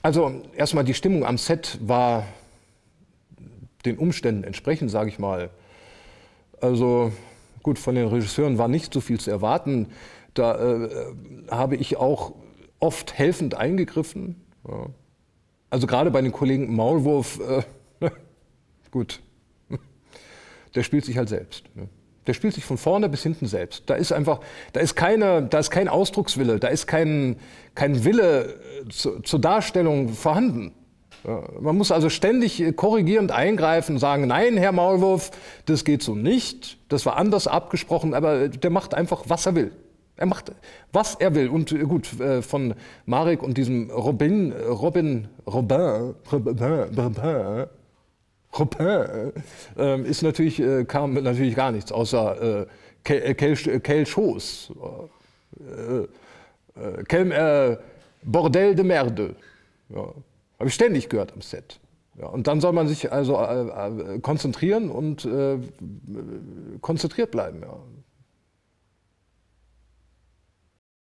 Also erstmal die Stimmung am Set war den Umständen entsprechend, sage ich mal. Also gut, von den Regisseuren war nicht so viel zu erwarten. Da habe ich auch oft helfend eingegriffen. Ja. Also gerade bei den Kollegen Maulwurf, gut, der spielt sich halt selbst. Ne? Der spielt sich von vorne bis hinten selbst. Da ist einfach, da ist kein Ausdruckswille, da ist kein Wille zur Darstellung vorhanden. Ja, man muss also ständig korrigierend eingreifen und sagen, nein, Herr Maulwurf, das geht so nicht, das war anders abgesprochen, aber der macht einfach, was er will. Er macht, was er will. Und gut, von Marek und diesem Robin ist natürlich, kam natürlich gar nichts, außer Quel chose. Quel Bordel de Merde. Ja. Habe ich ständig gehört am Set. Ja, und dann soll man sich also konzentrieren und konzentriert bleiben. Ja.